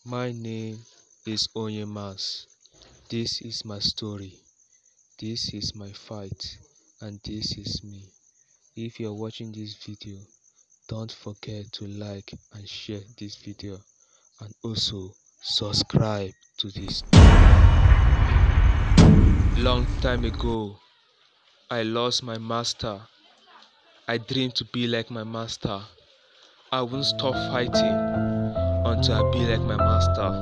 My name is Onyemas. This is my story. This is my fight, and this is me. If you're watching this video, don't forget to like and share this video, and also subscribe to this. Long time ago, I lost my master. I dreamed to be like my master. I won't stop fighting until I be like my master.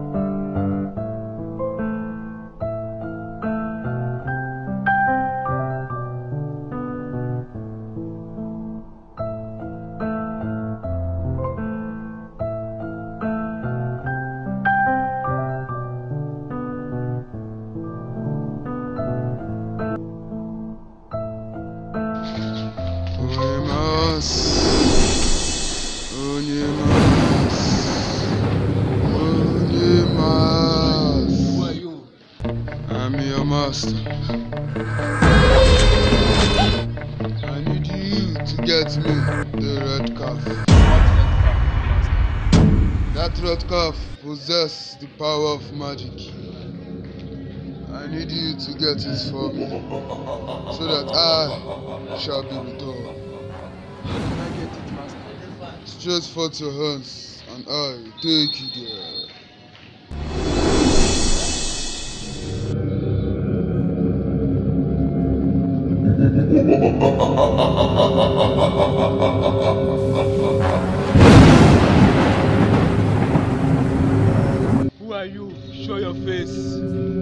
Who are you? I'm your master. I need you to get me the red calf. That red calf possesses the power of magic. I need you to get it for me, so that I shall be restored. How can I get it, master? Stretch forth your hands, and I will take you there. Who are you? Show your face.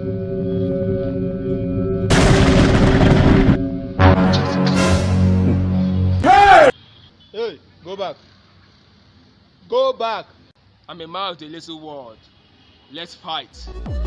Hey, go back. Go back. I'm a man of the little world. Let's fight.